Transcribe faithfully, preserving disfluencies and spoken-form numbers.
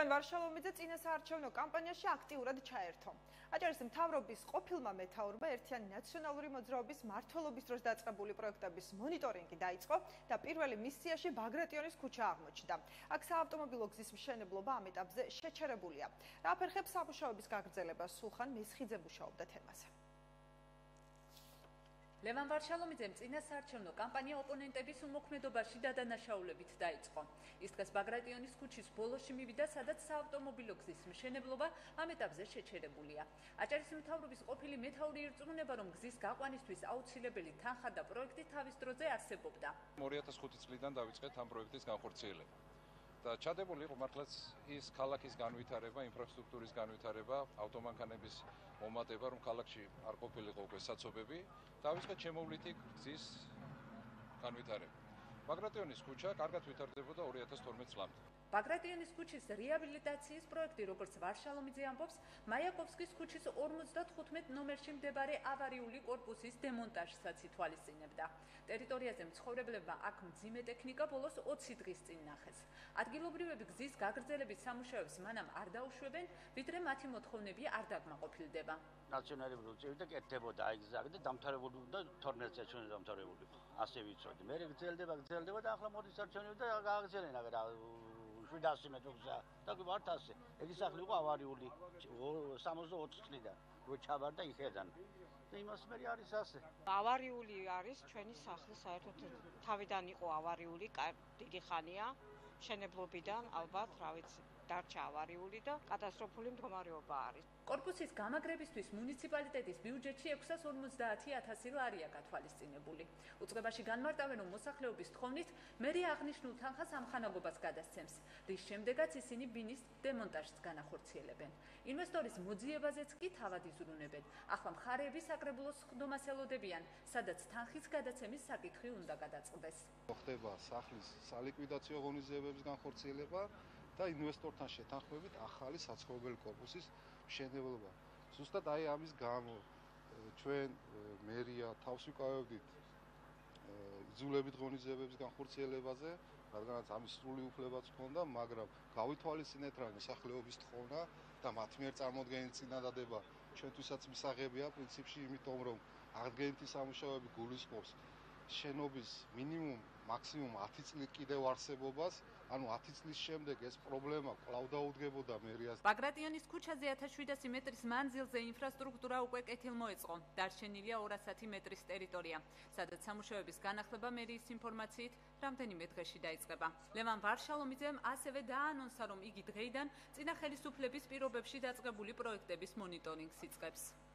ლევან ვარშალომიძე წინასაარჩევნო კამპანიაში აქტიურად ჩაერთო. აჭარის მთავრობის ყოფილმა მეთაურმა ერთიანი ნაციონალური მოძრაობის მმართველობის დროს დაწყებული პროექტების მონიტორინგი დაიწყო და პირველი მისიაში ბაგრატიონის ქუჩა აღმოჩნდა. აქ საავტომობილო გზის მშენებლობა ამ ეტაპზე შეჩერებულია. რა აფერხებს სამუშაოების გაგრძელებას, სულხან მესხიძე მუშაობდა თემაზე. ლევან ვარშალომიძემ წინასაარჩევნო კამპანია ოპონენტების უმოქმედობაში და დანაშაულებით დაიწყო. ის დღეს ბაგრატიონის ქუჩის ბოლოში მივიდა, სადაც საავტომობილო გზის მშენებლობა ამ ეტაპზე შეჩერებულია. აჭარის მთავრობის ყოფილი მეთაური ირწმუნება, რომ გზის გაყვანისთვის აუცილებელი თანხა და პროექტი თავის დროზე არსებობდა. ორი ათას ხუთი წლიდან დავიწყეთ ამ პროექტის განხორციელება. და ჩადებული იყო მართლაც ის ქალაქის განვითარება, ინფრასტრუქტურის განვითარება, ავტომანქანების მომატება, რომ ქალაქში არ ყოფილიყო უკვე საცობები, დავიწყეთ შემოვლითი გზის განვითარება. ბაგრატიონის ქუჩა კარგად ვითარდებოდა ორი ათას თორმეტ წლამდე. ბაგრატიონის ქუჩის რეაბილიტაციის პროექტი, როგორც ვარშალომიძე ამბობს, მაიაკოვსკის ქუჩის ორმოცდათხუთმეტ ნომერში მდებარე ავარიული კორპუსის დემონტაჟსაც ითვალისწინებდა. ტერიტორიაზე მცხოვრებლებმა აქ მძიმე ტექნიკა ბოლოს ოცი დღის წინ ნახეს. ადგილობრივები გზის გაგრძელების სამუშაოებს მანამ არ დაუშვებენ, ვიდრე მათი მოთხოვნები არ დაკმაყოფილდება. ნაციონალურ წევიდა კეთდებოდა აი გზა და დამთავრებული და თორმეტ წელს დამთავრებული. ასე ვიცოდი. მე გრძელდება, გრძელდება და ახლა მოდის არჩევნები და გააგრძელენ აგერ შვიდასი მეტრი გზა და ვართ ასე. ეგ სახლი იყო ავარიული სამოცდაოთხ წლიდან, რო ჩაბარდა იხედან. და იმას მე არის ასე. ავარიული არის ჩვენი სახლი, საერთოდ თავიდან იყო ავარიული, დიდი ხანია, მშენებლობიდან ალბათ, რა ვიცი, დარჩა ავარიული და კატასტროფული მდგომარეობა არის. კორპუსის გამაგრებისთვის მუნიციპალიტეტის ბიუჯეტში ექვსას ორმოცდაათი ათასი ლარია გათვალისწინებული. უწყებაში განმარტავენ, რომ მოსახლეობის თხოვნით მერია აღნიშნულ თანხას ამხანაგობას გადასცემს, რის შემდეგაც ისინი ბინის დემონტაჟს განახორციელებენ. ინვესტორის მოძიებაზეც კი თავად იზრუნებენ. ახლა მხარეები საკრებულოს ხდომას ელოდებიან, სადაც თანხის გადაცემის საკითხი უნდა გადაწყდეს. ხდება სახლის სალიკვიდაციო ღონისძიებების განხორციელება და ინვესტორთან შეთანხმებით ახალი საცხოვრებელი კორპუსის მშენებლობა. ზუსტად აი ამის გამო ჩვენ მერია თავს ვიკავებდით იძულებით ღონისძიებების განხორციელებაზე, რადგანაც ამის სრული უფლებაც ჰქონდა, მაგრამ გავითვალისწინეთ, რომ მოსახლეობის თხოვნა და მათ მიერ წარმოქმნილი წინადადება ჩვენთვისაც მისაღებია პრინციპში, იმიტომ რომ აღდგენითი სამუშაოები გულისხმობს შენობის მინიმუმ მაქსიმუმ ათი წელი კიდევ არსებობას, ანუ ათი წლის შემდეგ ეს პრობლემა კვლავ დაუდგებოდა მერიას. ბაგრატიონის ქუჩაზე ათას შვიდასი მეტრის მანძილზე ინფრასტრუქტურა უკვე კეთილმოეწყო. დარჩენილია ორასათი მეტრის ტერიტორია, სადაც სამუშაოების განახლება მერიის ინფორმაციით რამდენიმე დღეში დაიწყება. ლევან ვარშალომიძემ ასევე დაანონსა, რომ იგი დღეიდან წინა ხელისუფლების პირობებში დაწყებული პროექტების მონიტორინგს იწყებს.